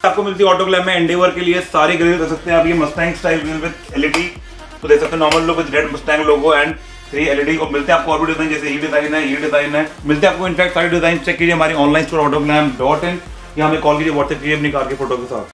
आपको मिलती है ऑटो ग्लैम में एंडेवर के लिए सारी ग्रिल कर सकते हैं आप। ये Mustang style grill with LED तो देख सकते हैं, normal look with red Mustang logo and 3 LED. और मिलते हैं आपको और भी डिजाइन, जैसे ये डिजाइन है, ये डिजाइन है, मिलते हैं आपको। इनफैक्ट सारी डिजाइन चेक कीजिए हमारी ऑनलाइन स्टोर autoglam.in या हमें कॉल कीजिए, व्हाट्सएप कीजिए अपनी कार की फोटो के साथ।